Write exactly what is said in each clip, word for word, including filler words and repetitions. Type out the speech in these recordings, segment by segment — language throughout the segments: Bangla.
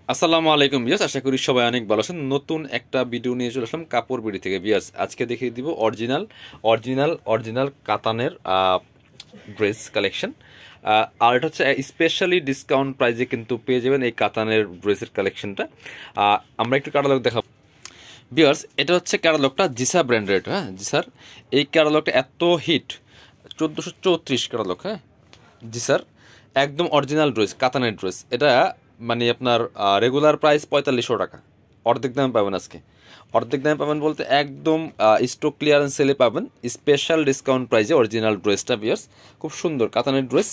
আসসালামু আলাইকুম বিয়াস, আশা করি সবাই অনেক ভালো আছেন। নতুন একটা ভিডিও নিয়ে চলে আসলাম কাপড় থেকে বিয়াস। আজকে দেখিয়ে দিব অরিজিনাল অরিজিনাল অরিজিনাল কাতানের ড্রেস কালেকশন। আর এটা হচ্ছে স্পেশালি ডিসকাউন্ট প্রাইসে কিন্তু পেয়ে যাবেন এই কাতানের ড্রেসের কালেকশনটা। আমরা একটু ক্যাটালগ দেখাবো বিয়ার্স। এটা হচ্ছে ক্যাটালগটা জিসা ব্র্যান্ডেড। হ্যাঁ জিসার এই ক্যাটালগটা এত হিট, চোদ্দোশো চৌত্রিশ ক্যাটালগ। হ্যাঁ জিসার একদম অরিজিনাল ড্রেস, কাতানের ড্রেস। এটা মানে আপনার রেগুলার প্রাইস পঁয়তাল্লিশশো টাকা, অর্ধেক দামে পাবেন আজকে। অর্ধেক দামে পাবেন বলতে একদম স্টক ক্লিয়ারেন্স সেলে পাবেন স্পেশাল ডিসকাউন্ট প্রাইসে অরিজিনাল ড্রেসটা বিয়ার্স। খুব সুন্দর কাতানের ড্রেস,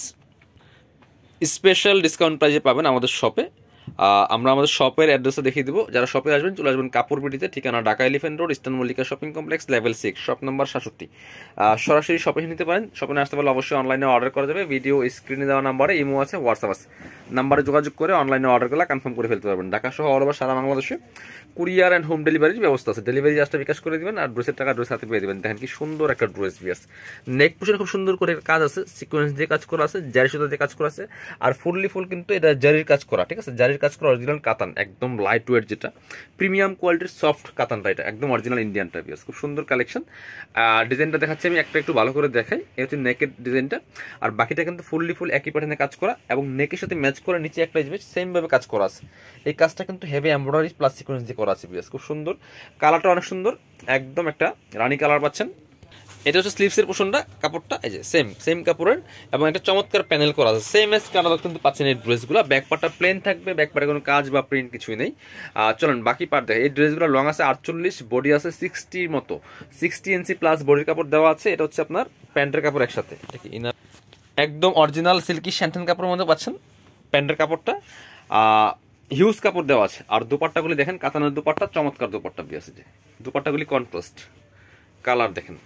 স্পেশাল ডিসকাউন্ট প্রাইসে পাবেন আমাদের শপে। আমরা আমাদের শপের অ্যাড্রেসটা দেখিয়ে দেবো। যারা শপে আসবেন চলে আসবেন কাপড়বিটিতে, ঠিকানা Dhaka elephant road, eastern Mallika shopping complex, level six, shop number সাতষট্টি। সরাসরি শপে নিতে পারেন। শপে না আসতে পারলে অবশ্যই অনলাইনে অর্ডার করা যাবে। ভিডিও স্ক্রিনে দেওয়া নাম্বারে ইমো আছে, হোয়াটসঅ্যাপ আছে, নাম্বারে যোগাযোগ করে অনলাইনে অর্ডার করলে কনফার্ম করে ফেলতে পারবেন। ঢাকা সহ অল ওভার সারা বাংলাদেশে কুরিয়ার অ্যান্ড হোম ডেলিভারির ব্যবস্থা আছে। ডেলিভারি চার্জটা বিকাশ করে দিবেন আর ড্রেসের টাকা ড্রেস হাতে পেয়ে দেবেন। দেখেন কি সুন্দর একটা ড্রেস বিয়াস। নেক পোর্শনে খুব সুন্দর করে কাজ আছে, সিকোয়েন্স দিয়ে কাজ করা আছে, জারি সুতা দিয়ে কাজ করা আছে, আর ফুললি ফুল কিন্তু এটা জারির কাজ করা। ঠিক আছে, জারির কাজ করা অরিজিনাল কাতান, একদম লাইট ওয়েট, যেটা প্রিমিয়াম কোয়ালিটির সফট কাতানটা, এটা একদম অরিজিনাল ইন্ডিয়ান টাইপ। খুব সুন্দর কালেকশন। আর ডিজাইনটা দেখাচ্ছি আমি একটা একটু ভালো করে দেখাই। এই হচ্ছে নেকের ডিজাইনটা, আর বাকিটা কিন্তু ফুললি ফুল একই প্যাটার্নে কাজ করা এবং নেকের সাথে ম্যাচ করে নিচে একটা সেম ভাবে কাজ করা আছে। এই কাজটা কিন্তু হেভি এমব্রয়ডারি প্লাস সিকোয়েন্স দিয়ে করা আছে। খুব সুন্দর, কালারটা অনেক সুন্দর, একদম একটা রানী কালার পাচ্ছেন। এটা হচ্ছে স্লিভসের পোর্শনটা, কাপড়টা এই যে সেম সেম কাপড়ের এবং একটা চমৎকার প্যানেল করা আছে। সেম এস কালার কিন্তু পাচ্ছেন এই ড্রেসগুলো। ব্যাক পার্টটা প্লেন থাকবে, ব্যাক পার্টে কোনো কাজ বা প্রিন্ট কিছুই নেই। চলেন বাকি পার্ট দেখে। এই ড্রেসগুলো লং আছে আটচল্লিশ, বডি আছে সিক্সটির মতো, সিক্সটি ইঞ্চি প্লাস বডির কাপড় দেওয়া আছে। এটা হচ্ছে আপনার প্যান্টের কাপড় একসাথে, একদম অরিজিনাল সিল্কি শ্যান্টেন কাপড়ের মধ্যে পাচ্ছেন প্যান্টের কাপড়টা। হিউজ কাপড় দেওয়া আছে। আর দুপাট্টাগুলি দেখেন, কাতানের দুপাট্টা, চমৎকার দুপাট্টা বিয়াছে। যে দুপাট্টাগুলি কন্ট্রাস্ট কালার দেখেন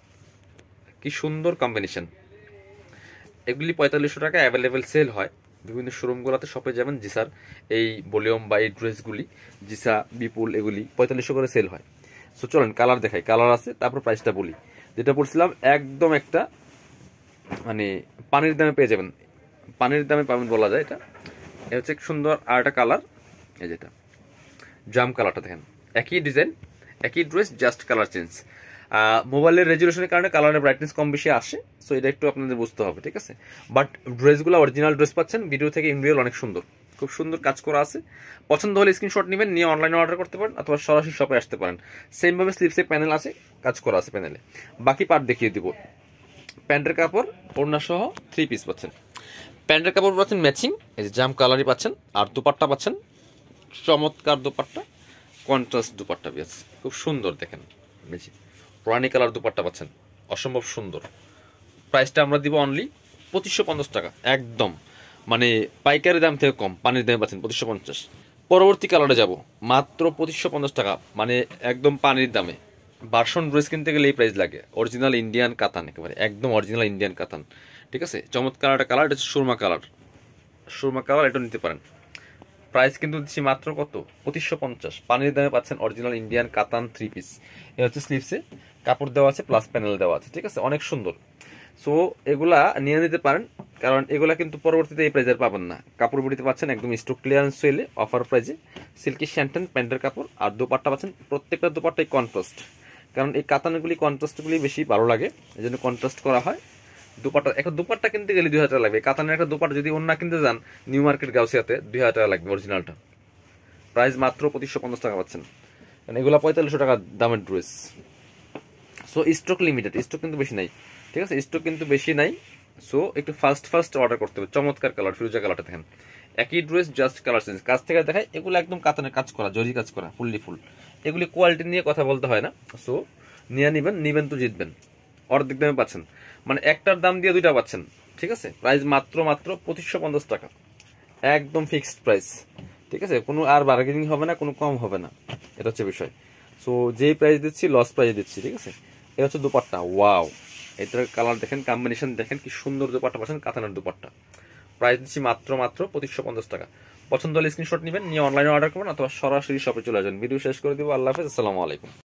কি সুন্দর কম্বিনেশন। এগুলি পঁয়তাল্লিশশো টাকা অ্যাভেলেবেল সেল হয় বিভিন্ন শোরুমগুলোতে। শপে যাবেন জিসার এই ভলিউম বা এই ড্রেসগুলি, জিসা বিপুল, এগুলি পঁয়তাল্লিশশো করে সেল হয়। সো চলেন কালার দেখাই, কালার আছে, তারপর প্রাইসটা বলি। যেটা বলছিলাম একদম একটা মানে পানির দামে পেয়ে যাবেন, পানির দামে পাবেন বলা যায়। এটা এটা হচ্ছে সুন্দর আর একটা কালার, এই যেটা জাম কালারটা দেখেন, একই ডিজাইন একই ড্রেস, জাস্ট কালার চেঞ্জ। মোবাইলের রেজুলেশনের কারণে কালারের ব্রাইটনেস কম বেশি আসে, সো এটা একটু আপনাদের বুঝতে হবে। ঠিক আছে, বাট ড্রেসগুলো অরিজিনাল ড্রেস পাচ্ছেন। ভিডিও থেকে ইন রিয়েল অনেক সুন্দর, খুব সুন্দর কাজ করা আছে। পছন্দ হলে স্ক্রিনশট নেবেন, নিয়ে অনলাইনে অর্ডার করতে পারেন অথবা সরাসরি শপে আসতে পারেন। সেমভাবে স্লিপসে প্যানেল আছে, কাজ করা আছে প্যানেলে। বাকি পার্ট দেখিয়ে দিব। প্যান্টের কাপড় ওড়না সহ থ্রি পিস পাচ্ছেন। প্যান্টের কাপড় পাচ্ছেন ম্যাচিং, এই যে জাম কালারই পাচ্ছেন। আর দুপাট্টা পাচ্ছেন চমৎকার দুপাট্টা, কন্ট্রাস্ট দুপাট্টা বেশ খুব সুন্দর। দেখেন রানি কালার দুপাট্টা পাচ্ছেন, অসম্ভব সুন্দর। প্রাইসটা আমরা দিব অনলি পঁচিশশো পঞ্চাশ টাকা, একদম মানে পাইকারি দাম থেকে কম, পানির দামে পাচ্ছেন পঁচিশশো পঞ্চাশ। পরবর্তী কালারে যাব, মাত্র পঁচিশশো পঞ্চাশ টাকা, মানে একদম পানির দামে। বার্সন ড্রেস কিনতে গেলে এই প্রাইস লাগে। অরিজিনাল ইন্ডিয়ান কাতান, একেবারে একদম অরিজিনাল ইন্ডিয়ান কাতান। ঠিক আছে, চমৎকার একটা কালার, এটা হচ্ছে সুরমা কালার, সুরমা কালার, এটা নিতে পারেন। প্রাইস কিন্তু দিচ্ছি মাত্র কত, পঁচিশশো পঞ্চাশ। পানির দামে পাচ্ছেন অরিজিনাল ইন্ডিয়ান কাতান থ্রি পিস। এ হচ্ছে স্লিভসে কাপড় দেওয়া আছে, প্লাস প্যানেল দেওয়া আছে। ঠিক আছে, অনেক সুন্দর। সো এগুলা নিয়ে নিতে পারেন, কারণ এগুলা কিন্তু পরবর্তীতে এই প্রাইজের পাবেন না। কাপড় বুড়িতে পাচ্ছেন একদম স্টক ক্লিয়ারেন্স সেলে অফার প্রাইজে। সিল্কি শ্যান্টেন প্যান্টের কাপড় আর দুপাট্টা পাচ্ছেন, প্রত্যেকটা দুপাট্টাই কন্ট্রাস্ট, কারণ এই কাতানগুলি কন্ট্রাস্টগুলি বেশি ভালো লাগে, এই জন্য কন্ট্রাস্ট করা হয়। দুপাট্টা, একটা দুপাট্টা কিনতে গেলে দুই হাজার টাকা লাগবে। কাতানের একটা দুপাট্টা যদি অন্য কিনতে যান নিউ মার্কেট গাউসিয়াতে দুই হাজার টাকা লাগবে অরিজিনালটা। প্রাইস মাত্র পঁচিশশো পঞ্চাশ টাকা পাচ্ছেন, কারণ এগুলো পঁয়তাল্লিশশো টাকা দামের dress. So stock limited, stock কিন্তু বেশি নাই। ঠিক আছে, স্টক কিন্তু বেশি নাই। সো একটু ফাস্ট ফাস্ট অর্ডার করতে হবে। চমৎকার কালার, ফিরোজা কালারটা দেখেন, একই ড্রেস জাস্ট কালার চেঞ্জ। কাজ থেকে দেখায়, এগুলো একদম কাতানের কাজ করা, জরি কাজ করা, ফুললি ফুল। এগুলি কোয়ালিটি নিয়ে কথা বলতে হয় না। সো নিয়ে নিবেন, নিবেন তো জিতবেন। অর্ধেক দামে পাচ্ছেন, মানে একটার দাম দিয়ে দুইটা পাচ্ছেন। ঠিক আছে, প্রাইস মাত্র মাত্র পঁচিশশো পঞ্চাশ টাকা, একদম ফিক্সড প্রাইস। ঠিক আছে, কোনো আর বার্গেনিং হবে না, কোনো কম হবে না, এটা হচ্ছে বিষয়। সো যেই প্রাইস দিচ্ছি লস প্রাইস দিচ্ছি। ঠিক আছে, এটা হচ্ছে দুপাট্টা, ওয়াও, এটার কালার দেখেন, কম্বিনেশন দেখেন, কি সুন্দর দুপাট্টা পাচ্ছেন, কাতানের দুপাট্টা। প্রাইস দিচ্ছি মাত্র মাত্র পঁচিশশো পঞ্চাশ টাকা। পছন্দ হলে স্ক্রিনশট নেবেন, নিয়ে অনলাইনে অর্ডার করবেন অথবা সরাসরি শপে চলে আসবেন। ভিডিও শেষ করে দেবো। আল্লাহ হাফেজ, আসসালামু আলাইকুম।